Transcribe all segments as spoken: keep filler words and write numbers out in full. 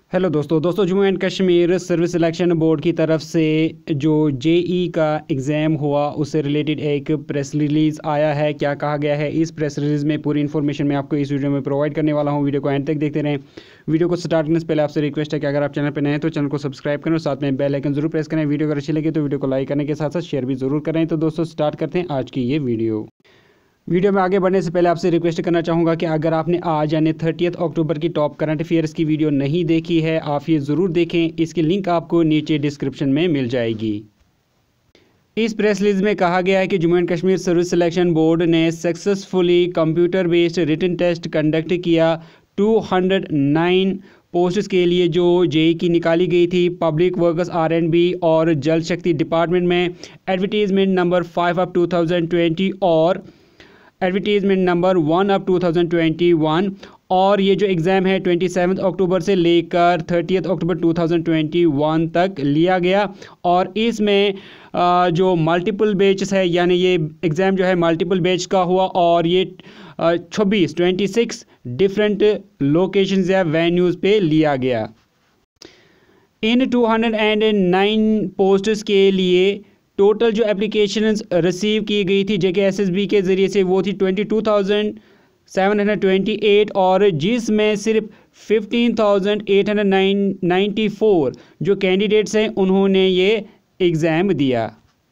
Hello दोस्तों दोस्तों Jammu and Kashmir service selection board की तरफ से जो जेई का एग्ज़ाम हुआ उससे रिलेटेड एक प्रेस रिलीज़ आया है। क्या कहा गया है इस प्रेस रिलीज़ में, पूरी इन्फॉर्मेशन मैं आपको इस वीडियो में प्रोवाइड करने वाला हूं। वीडियो को एंड तक देखते रहें। वीडियो को स्टार्ट करने से पहले आपसे रिक्वेस्ट है कि अगर आप चैनल पर नए हैं तो चैनल को सब्सक्राइब करें और साथ में बेल आइकन जरूर प्रेस करें। वीडियो अगर अच्छी लगे तो वीडियो को लाइक करने के साथ साथ शेयर भी जरूर करें। तो दोस्तों स्टार्ट करते हैं आज की ये वीडियो। वीडियो में आगे बढ़ने से पहले आपसे रिक्वेस्ट करना चाहूँगा कि अगर आपने आज यानी थर्टियथ अक्टूबर की टॉप करंट अफेयर्स की वीडियो नहीं देखी है, आप ये ज़रूर देखें। इसकी लिंक आपको नीचे डिस्क्रिप्शन में मिल जाएगी। इस प्रेस रिलीज में कहा गया है कि Jammu and Kashmir service selection board ने successfully computer based written test conduct किया। दो सौ नौ पोस्ट्स के लिए जो जेई की निकाली गई थी public workers R and B और जल शक्ति डिपार्टमेंट में, advertisement number five of two thousand twenty और advertisement number one of two thousand twenty one. और ये जो एग्ज़ाम है सत्ताईस अक्टूबर से लेकर तीस अक्टूबर दो हज़ार इक्कीस तक लिया गया। और इसमें जो मल्टीपल बैचेस है यानी ये एग्ज़ाम जो है मल्टीपल बैच का हुआ और ये छब्बीस छब्बीस डिफरेंट लोकेशंस या वेन्यूज़ पे लिया गया। इन दो सौ नौ पोस्ट्स के लिए टोटल जो एप्लीकेशंस रिसीव की गई थी जेकेएसएसबी के ज़रिए से वो थी बाईस हज़ार सात सौ अट्ठाईस और जिसमें सिर्फ पंद्रह हज़ार आठ सौ चौरानवे जो कैंडिडेट्स हैं उन्होंने ये एग्ज़ाम दिया।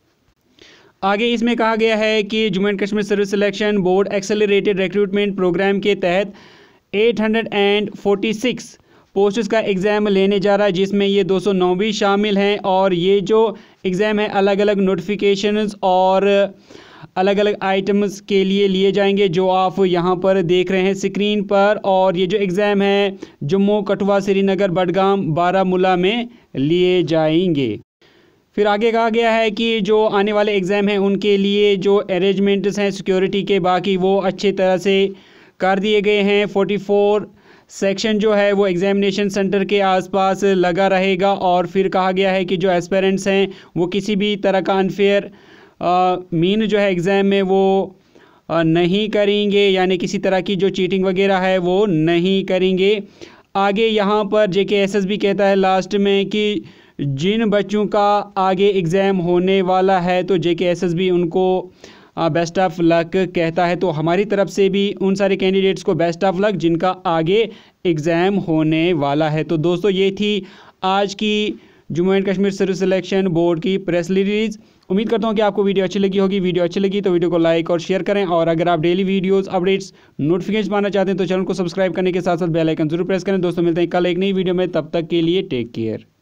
आगे इसमें कहा गया है कि Jammu and Kashmir service selection board accelerated recruitment programme के तहत आठ सौ छियालीस पोस्ट्स का एग्ज़ाम लेने जा रहा है, जिसमें ये दो सौ नौ भी शामिल हैं। और ये जो एग्ज़ाम है अलग अलग नोटिफिकेशंस और अलग अलग आइटम्स के लिए लिए जाएंगे जो आप यहाँ पर देख रहे हैं स्क्रीन पर। और ये जो एग्ज़ाम है जम्मू, कठुआ, श्रीनगर, बडगाम, बारामूला में लिए जाएंगे। फिर आगे कहा गया है कि जो आने वाले एग्ज़ाम हैं उनके लिए जो अरेंजमेंट्स हैं सिक्योरिटी के बाकी वो अच्छे तरह से कर दिए गए हैं। चौवालीस सेक्शन जो है वो एग्ज़ामिनेशन सेंटर के आसपास लगा रहेगा। और फिर कहा गया है कि जो एस्पिरेंट्स हैं वो किसी भी तरह का अनफेयर मीन जो है एग्ज़ाम में वो आ, नहीं करेंगे, यानी किसी तरह की जो चीटिंग वगैरह है वो नहीं करेंगे। आगे यहाँ पर जेकेएसएसबी कहता है लास्ट में कि जिन बच्चों का आगे एग्ज़ाम होने वाला है तो जेकेएसएसबी उनको बेस्ट ऑफ लक कहता है। तो हमारी तरफ से भी उन सारे कैंडिडेट्स को बेस्ट ऑफ लक जिनका आगे एग्ज़ाम होने वाला है। तो दोस्तों ये थी आज की Jammu and Kashmir service selection board की प्रेस रिलीज। उम्मीद करता हूँ कि आपको वीडियो अच्छी लगी होगी। वीडियो अच्छी लगी तो वीडियो को लाइक और शेयर करें। और अगर आप डेली वीडियोस अपडेट्स नोटिफिकेशन पाना चाहते हैं तो चैनल को सब्सक्राइब करने के साथ साथ बेल आइकन जरूर प्रेस करें। दोस्तों मिलते हैं कल एक नई वीडियो में, तब तक के लिए टेक केयर।